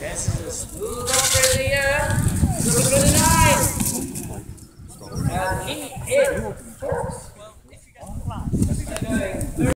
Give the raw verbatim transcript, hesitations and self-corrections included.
Just move up through the air. Look through the nine. And keep it.